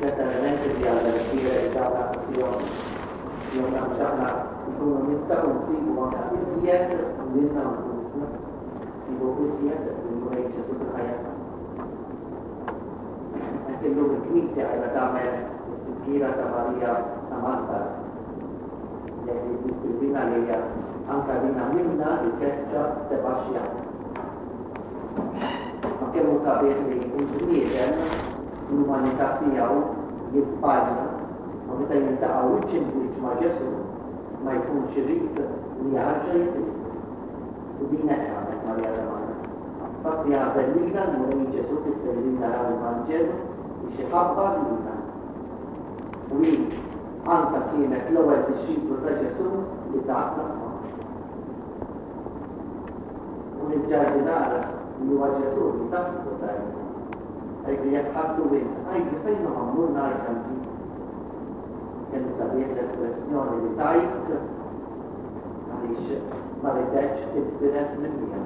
l-elementi li għal-ġira ġabna kutijom jom namġabna ikunu nistaw nsibu għana iżjed l-inna nfusna nsibu iżjed l-għu ġesu fil-ħajja. Anke l-lum il-Knisja għajna tagħmel il-kira ta' Marija ta' Malta li diskrivina li hija anka lina minna li keċċa sebaxja. Ma kemm hu sabiħ li l-bniedem l-umanità tiegħu jisbagħla ma meta jiltaqgħu wiċċ ma' Ġesu ma jkunx irid li ħaġa jtib. U din hekk għamlet Marija ta' Malta. Fatt li għażel lilna l-Murri Ġesu tisser lilna l-Evanġelu biex iħabbar lilna. U hi anka kienet l-ewwel disċiplu ta' Ġesu li taqna u nil-ġardinar li huwa Ġesu li taqna tajna. Għajdi jgħadħaddu bint, għajdi fejn għammur narkanti. Kien sabiħ l-espressjoni li tajt, għalix ma rideċ tibbiret minnija.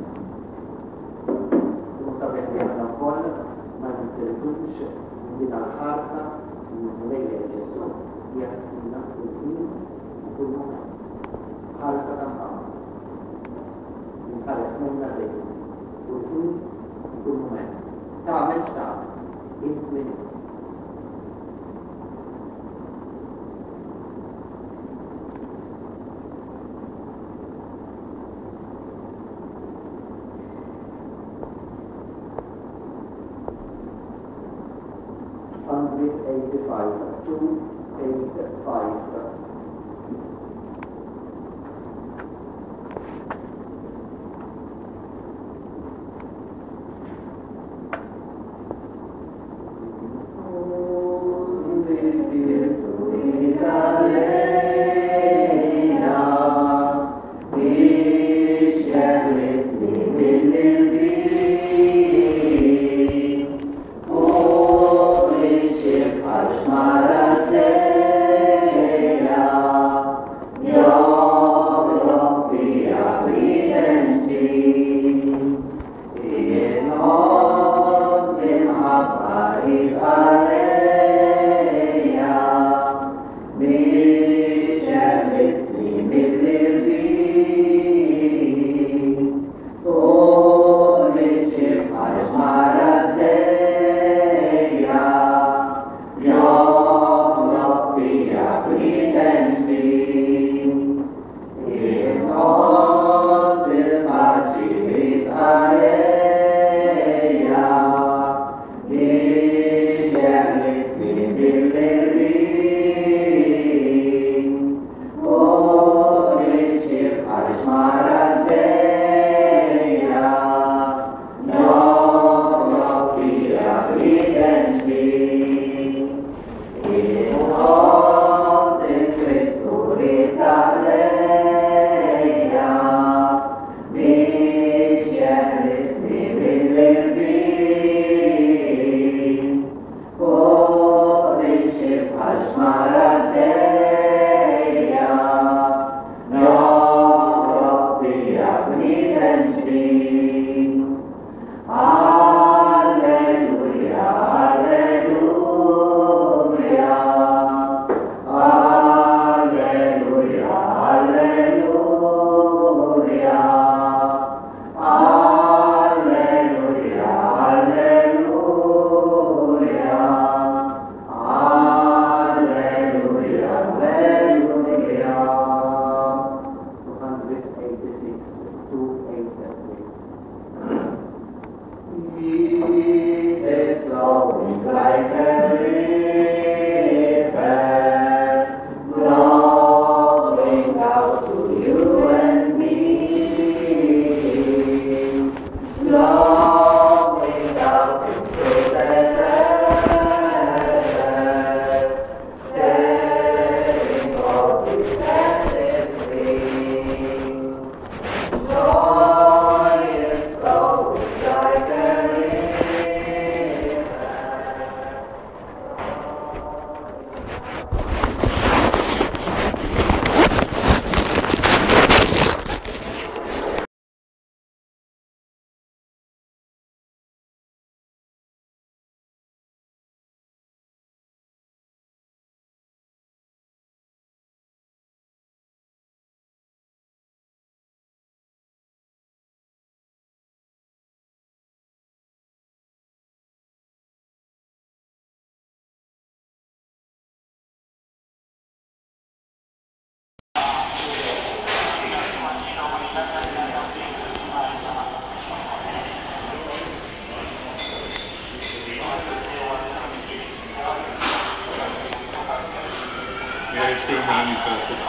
Kien sabiħ li għadna wkoll ma nintiltux din għal-ħarsa l-mulejja Ġesu jgħadina kull-ħin u kull moment. ħarsa tamħam. Nħares minna dejjem. Kull-ħin u kull moment. تعمل تعمل يمكن 可以拿你说对吧？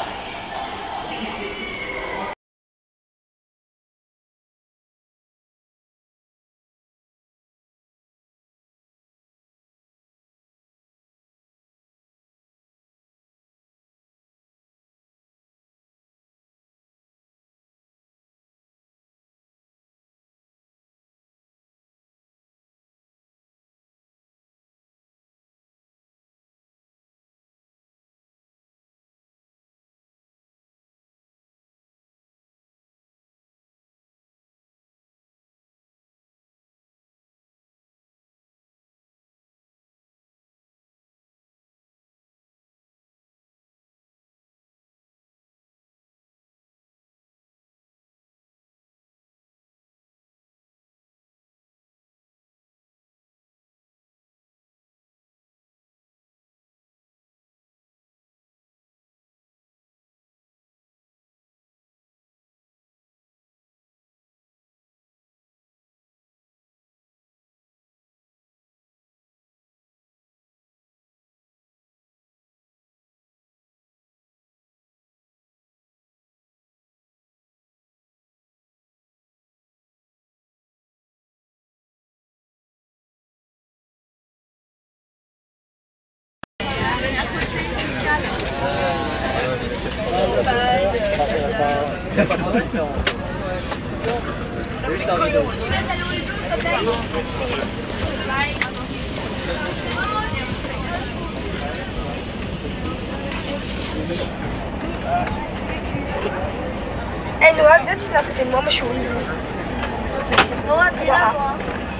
Eh Noah, viens, tu mets à côté de moi, je suis au milieu. Noah, t'es là, toi.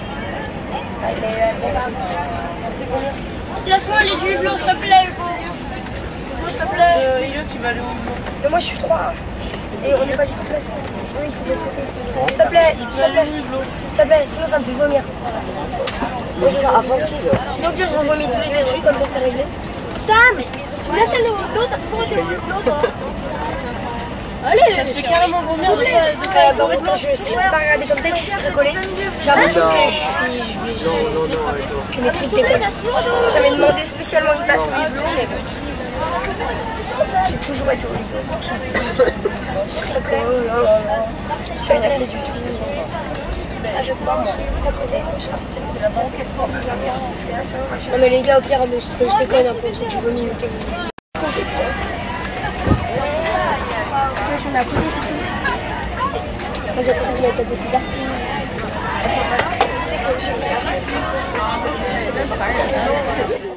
Laisse-moi aller du hublot, s'il te plaît, Hugo. Hugo, s'il te plaît. Elio, tu vas aller où? Mais moi je suis 3. Et on n'est pas du tout placés. Oui, ils sont de l'autre côté. S'il te plaît, s'il te plaît. S'il te plaît, sinon ça me fait vomir. Moi je vais faire avancer. Sinon que je vomis tous les deux dessus, comme ça c'est réglé. Sam, tu me laisses aller au hublot, t'as pourquoi t'es au hublot, toi? Allez, ça te fait carrément vomir de pas. En fait, quand si je peux pas regarder comme ça et que je suis précollée, j'ai l'impression que mes trucs décollent. J'avais demandé spécialement une place au hublot, mais j'ai toujours été au hublot. S'il te plaît. Je n'ai rien fait du tout. Je pense à côté, je serai peut-être non mais les gars, au pire, je déconne un peu, du vomi, mettez-vous. Je mets à côté, c'est tout. Moi j'ai l'impression que j'ai été petit partout. C'est que j'ai